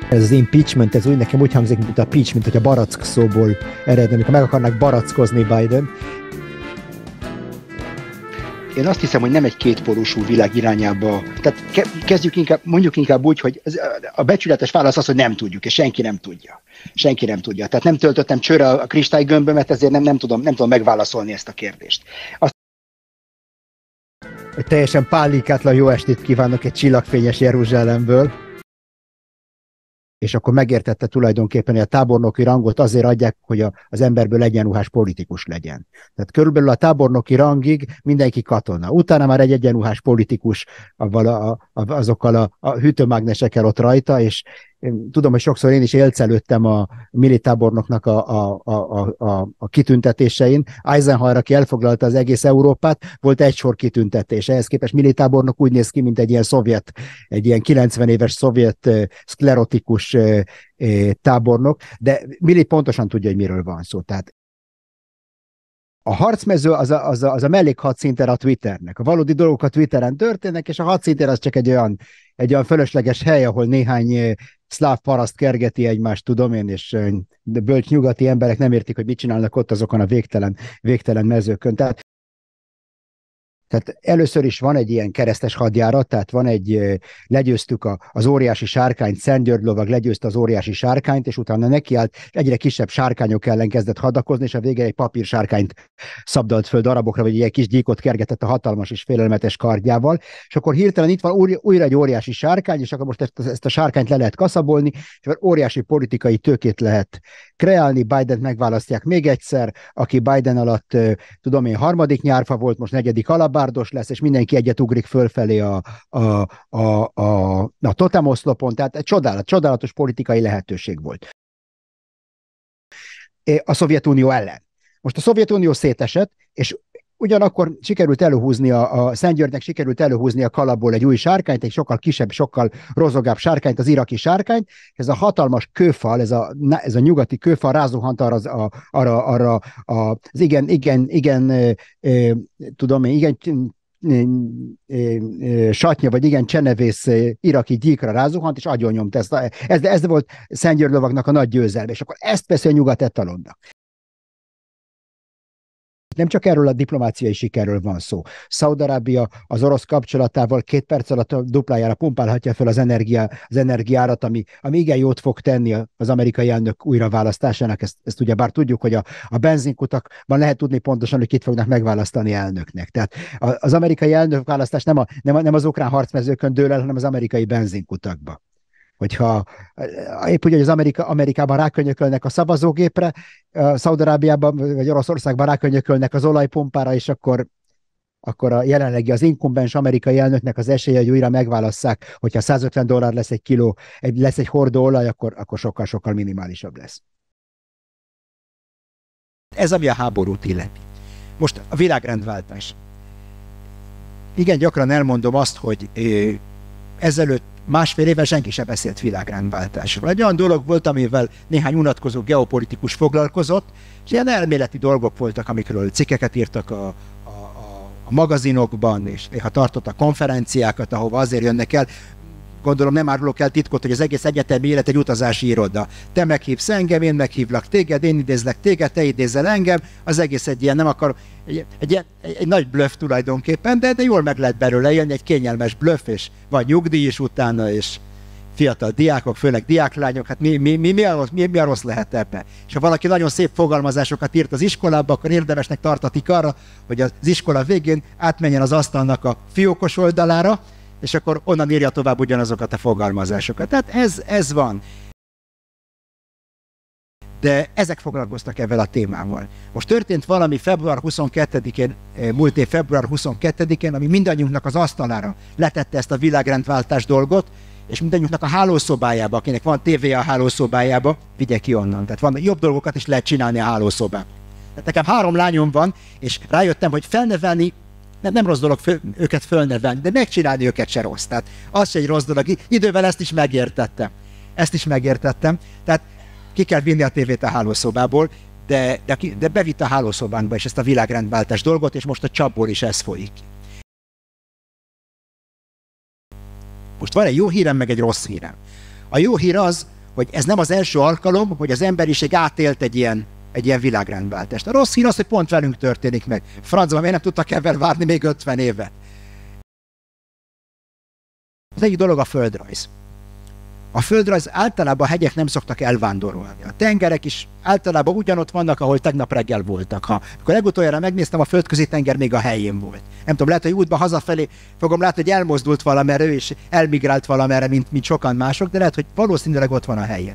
Ez az impeachment, ez úgy nekem úgy hangzik, mint a peach, mint hogy a barack szóból eredne, amikor meg akarnak barackozni Biden. Én azt hiszem, hogy nem egy kétpólusú világ irányába. Tehát mondjuk inkább úgy, hogy a becsületes válasz az, hogy nem tudjuk, és senki nem tudja. Senki nem tudja. Tehát nem töltöttem csőre a kristálygömbömet, ezért nem tudom megválaszolni ezt a kérdést. Teljesen pálinkátlan jó estét kívánok egy csillagfényes Jeruzsálemből. És akkor megértette tulajdonképpen, hogy a tábornoki rangot azért adják, hogy az emberből egyenruhás politikus legyen. Tehát körülbelül a tábornoki rangig mindenki katona. Utána már egy egyenruhás politikus azokkal a hűtőmágnesekkel ott rajta, és én tudom, hogy sokszor én is élcelődtem a militábornoknak a kitüntetésein. Eisenhower, aki elfoglalta az egész Európát, volt egy sor kitüntetés. Ehhez képest militábornok úgy néz ki, mint egy ilyen 90 éves szovjet szklerotikus tábornok, de Mili pontosan tudja, hogy miről van szó. Tehát a harcmező az a mellékhadszinter a Twitternek. A valódi dolgok a Twitteren történnek, és a hadszinter az csak egy olyan fölösleges hely, ahol néhány szláv paraszt kergeti egymást, tudom én, és bölcs nyugati emberek nem értik, hogy mit csinálnak ott azokon a végtelen mezőkön. Tehát először is van egy ilyen keresztes hadjárat, tehát legyőztük az óriási sárkányt, Szent György lovag legyőzte az óriási sárkányt, és utána nekiállt, egyre kisebb sárkányok ellen kezdett hadakozni, és a végén egy papírsárkányt szabdalt föl darabokra, vagy egy ilyen kis gyíkot kergetett a hatalmas és félelmetes kardjával, és akkor hirtelen itt van újra egy óriási sárkány, és akkor most ezt a sárkányt le lehet kaszabolni, és óriási politikai tőkét lehet kreálni, Bident megválasztják még egyszer, aki Biden alatt, tudom én, harmadik nyárfa volt, most negyedik alabárdos lesz, és mindenki egyet ugrik fölfelé a totemoszlopon, tehát egy csodálatos politikai lehetőség volt. A Szovjetunió ellen. Most a Szovjetunió szétesett, és ugyanakkor sikerült előhúzni a Szent Györgynek sikerült előhúzni a kalapból egy új sárkányt, egy sokkal kisebb, sokkal rozogább sárkányt, az iraki sárkányt. Ez a hatalmas kőfal, ez a nyugati kőfal rázuhant arra az satnya, vagy igen csenevész iraki gyíkra rázuhant, és agyonnyomta. Ez volt Szent György lovagnak a nagy győzelme, és akkor ezt veszi a nyugat etalonnak. Nem csak erről a diplomáciai sikerről van szó. Szaúd-Arábia az orosz kapcsolatával 2 perc alatt a duplájára pumpálhatja fel az energiárat, ami igen jót fog tenni az amerikai elnök újraválasztásának. Ezt ugyebár tudjuk, hogy a benzinkutakban lehet tudni pontosan, hogy kit fognak megválasztani elnöknek. Tehát az amerikai elnökválasztás nem az ukrán harcmezőkön dől el, hanem az amerikai benzinkutakban. Hogyha épp úgy, hogy az Amerikában rákönyökölnek a szavazógépre, Szaúd-Arábiában vagy Oroszországban rákönyökölnek az olajpumpára, és akkor a jelenlegi az inkumbens amerikai elnöknek az esélye, hogy újra megválasszák, hogyha $150 lesz egy kiló, lesz egy hordó olaj, akkor sokkal minimálisabb lesz. Ez ami a háborút illeti. Most a világrendváltás. Igen, gyakran elmondom azt, hogy ezelőtt másfél éve senki sem beszélt világrendváltásról. Egy olyan dolog volt, amivel néhány unatkozó geopolitikus foglalkozott, és ilyen elméleti dolgok voltak, amikről cikkeket írtak a magazinokban, és néha tartottak konferenciákat, ahova azért jönnek el. Gondolom nem árulok el titkot, hogy az egész egyetemi élet egy utazási iroda. Te meghívsz engem, én meghívlak téged, én idézlek téged, te idézel engem, az egész egy ilyen, nem akar, egy nagy bluff tulajdonképpen, de jól meg lehet belőle élni, egy kényelmes bluff, és vagy nyugdíj is utána, és fiatal diákok, főleg diáklányok, hát mi a rossz lehet ebben? És ha valaki nagyon szép fogalmazásokat írt az iskolába, akkor érdemesnek tartatik arra, hogy az iskola végén átmenjen az asztalnak a fiókos oldalára, és akkor onnan írja tovább ugyanazokat a fogalmazásokat. Tehát ez van. De ezek foglalkoztak ezzel a témával. Most történt valami február 22-én, múlt év február 22-én, ami mindannyiunknak az asztalára letette ezt a világrendváltás dolgot, és mindannyiunknak a hálószobájába, akinek van tévéje a hálószobájába, vigye ki onnan. Tehát van jobb dolgokat is lehet csinálni a hálószobában. Tehát nekem 3 lányom van, és rájöttem, hogy felnevelni, nem rossz dolog őket fölnevelni, de megcsinálni őket se rossz. Tehát az se egy rossz dolog. Idővel ezt is megértettem. Tehát ki kell vinni a tévét a hálószobából, de bevitt a hálószobánkba is ezt a világrendváltás dolgot, és most a csapból is ez folyik. Most van egy jó hírem, meg egy rossz hírem. A jó hír az, hogy ez nem az első alkalom, hogy az emberiség átélt egy ilyen világrendváltást. A rossz hír az, hogy pont velünk történik meg. Francban miért nem tudtak ebben várni még 50 évet? Az egyik dolog a földrajz. A földrajz általában a hegyek nem szoktak elvándorolni. A tengerek is általában ugyanott vannak, ahol tegnap reggel voltak. Amikor legutoljára megnéztem, a Földközi tenger még a helyén volt. Nem tudom, lehet, hogy útban hazafelé fogom látni, hogy elmozdult valamerre, ő és elmigrált valamerre, mint sokan mások, de lehet, hogy valószínűleg ott van a helyén.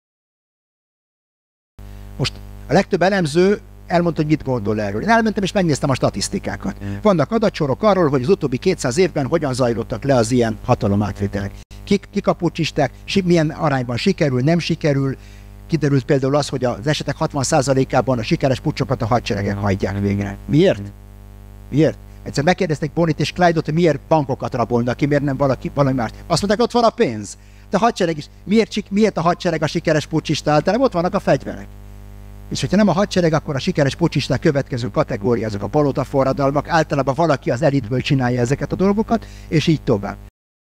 Most a legtöbb elemző elmondta, hogy mit gondol erről. Én elmentem és megnéztem a statisztikákat. Vannak adatsorok arról, hogy az utóbbi 200 évben hogyan zajlottak le az ilyen hatalomátvételek. Kik a pucsisták, milyen arányban sikerül, nem sikerül. Kiderült például az, hogy az esetek 60%-ában a sikeres pucsokat a hadseregek hajtják végre. Miért? Egyszer megkérdezték Bonnie és Clyde-ot, hogy miért bankokat rabolnak ki, miért nem valami más. Azt mondták, ott van a pénz. De a hadsereg is. Miért a hadsereg a sikeres pucsista? Általában ott vannak a fegyverek. És hogyha nem a hadsereg, akkor a sikeres pucsisták következő kategória, azok a palotaforradalmak, általában valaki az elitből csinálja ezeket a dolgokat, és így tovább.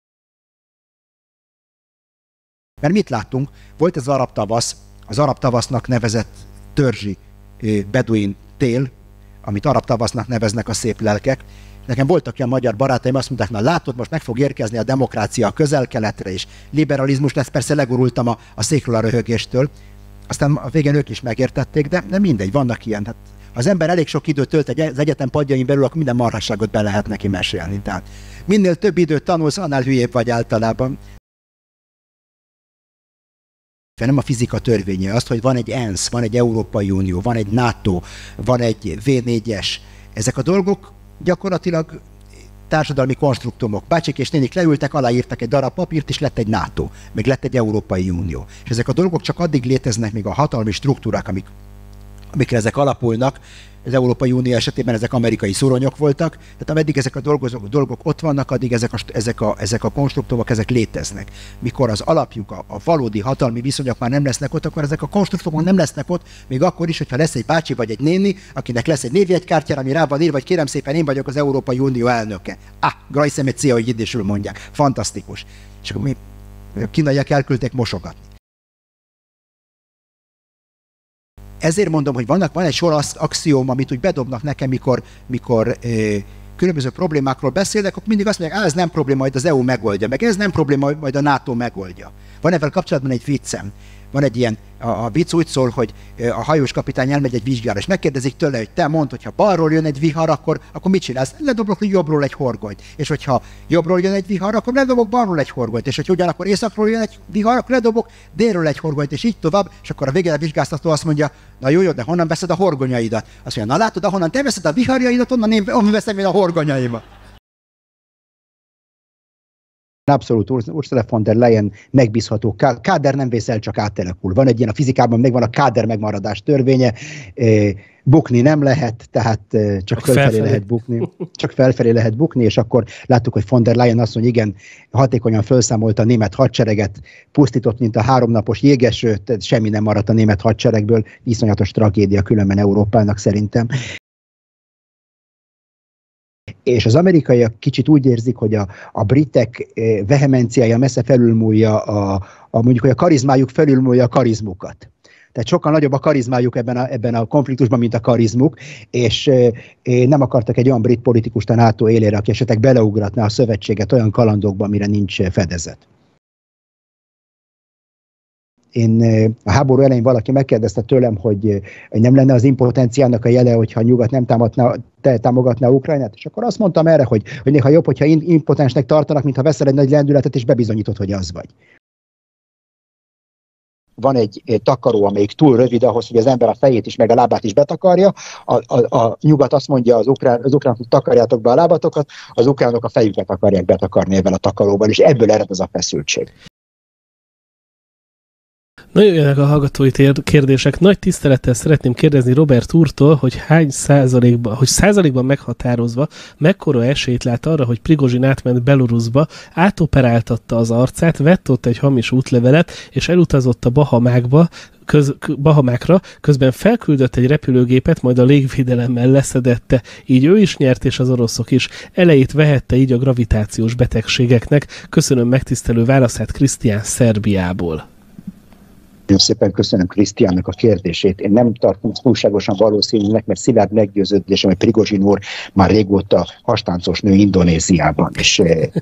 Mert mit láttunk? Volt ez az arab tavasz, az arab tavasznak nevezett törzsi beduin tél, amit arab tavasznak neveznek a szép lelkek. Nekem voltak olyan magyar barátaim, azt mondták, na látod, most meg fog érkezni a demokrácia a közel-keletre, és liberalizmus lesz, persze legurultam a székről a röhögéstől. Aztán a végén ők is megértették, de mindegy, vannak ilyen. Hát, ha az ember elég sok időt tölt az egyetem padjain belül, akkor minden marhasságot be lehet neki mesélni. Tehát minél több időt tanulsz, annál hülyébb vagy általában. Nem a fizika törvénye, azt, hogy van egy ENSZ, van egy Európai Unió, van egy NATO, van egy V4-es. Ezek a dolgok gyakorlatilag társadalmi konstruktumok. Bácsik és nénik leültek, aláírtak egy darab papírt, és lett egy NATO, meg lett egy Európai Unió. És ezek a dolgok csak addig léteznek, még a hatalmi struktúrák, amikre ezek alapulnak. Az Európai Unió esetében ezek amerikai szuronyok voltak, tehát ameddig ezek a dolgok ott vannak, addig ezek a konstruktumok ezek léteznek. Mikor az alapjuk, a valódi hatalmi viszonyok már nem lesznek ott, akkor ezek a konstruktumok nem lesznek ott, még akkor is, hogyha lesz egy bácsi vagy egy néni, akinek lesz egy névjegykártyára, ami rá van írva, vagy kérem szépen, én vagyok az Európai Unió elnöke. Grajszem egy cél, hogy jiddisül mondják. Fantasztikus. És akkor a kínaiak elküldték mosogatni. Ezért mondom, hogy van egy sor axióm, amit úgy bedobnak nekem, mikor különböző problémákról beszélnek, akkor mindig azt mondják, ez nem probléma, majd az EU megoldja, meg ez nem probléma, majd a NATO megoldja. Van ezzel kapcsolatban egy viccem. Van egy ilyen, a vicc úgy szól, hogy a hajós kapitány elmegy egy vizsgára, és megkérdezik tőle, hogy te mondd, hogyha balról jön egy vihar, akkor mit csinálsz? Ledoblok jobbról egy horgonyt. És hogyha jobbról jön egy vihar, akkor ledobok balról egy horgonyt. És hogyha ugyanakkor északról jön egy vihar, akkor ledobok délről egy horgonyt, és így tovább. És akkor a végén a vizsgáztató azt mondja, na jó, de honnan veszed a horgonyaidat? Azt mondja, na látod, ahonnan te veszed a viharjaidat, onnan veszem én a horgonyaimat. Abszolút Ursula von der Leyen megbízható. Káder nem vész el, csak átelekul. Van egy ilyen, a fizikában megvan a káder megmaradás törvénye, bukni nem lehet, tehát csak felfelé lehet bukni. Csak felfelé lehet bukni, és akkor láttuk, hogy von der Leyen azt mondja, igen, hatékonyan felszámolta a német hadsereget, pusztított, mint a 3 napos jégeső, semmi nem maradt a német hadseregből, iszonyatos tragédia különben Európának szerintem. És az amerikaiak kicsit úgy érzik, hogy a britek vehemenciája messze felülmúlja, mondjuk, hogy a karizmájuk felülmúlja a karizmukat. Tehát sokkal nagyobb a karizmájuk ebben a konfliktusban, mint a karizmuk, és nem akartak egy olyan brit politikust a NATO élére, aki esetleg beleugratná a szövetséget olyan kalandokba, amire nincs fedezet. A háború elején valaki megkérdezte tőlem, hogy nem lenne az impotenciának a jele, hogyha a nyugat nem támogatná Ukrajnát, és akkor azt mondtam erre, hogy néha jobb, hogyha impotensnek tartanak, mintha veszel egy nagy lendületet, és bebizonyítod, hogy az vagy. Van egy takaró, amelyik túl rövid ahhoz, hogy az ember a fejét is, meg a lábát is betakarja. A nyugat azt mondja az ukránok, hogy takarjátok be a lábatokat, az ukránok a fejüket akarják betakarni ebben a takaróban, és ebből ered ez a feszültség. Na jöjjenek a hallgatói kérdések. Nagy tisztelettel szeretném kérdezni Robert úrtól, hogy százalékban meghatározva mekkora esélyt lát arra, hogy Prigozsin átment Belorusszba, átoperáltatta az arcát, vett ott egy hamis útlevelet, és elutazott a Bahamákra, közben felküldött egy repülőgépet, majd a légvédelemmel leszedette. Így ő is nyert, és az oroszok is. Elejét vehette így a gravitációs betegségeknek. Köszönöm megtisztelő válaszát Krisztián Szerbiából. Nagyon szépen köszönöm Krisztiánnak a kérdését. Én nem tartom túlságosan valószínűnek, mert szilárd meggyőződésem, hogy Prigozsin úr már régóta hastáncos nő Indonéziában, és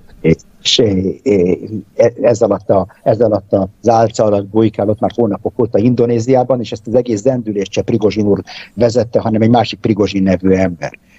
ez alatt az álca alatt bujkálott már hónapok óta Indonéziában, és ezt az egész zendülést se Prigozsin úr vezette, hanem egy másik Prigozsin nevű ember.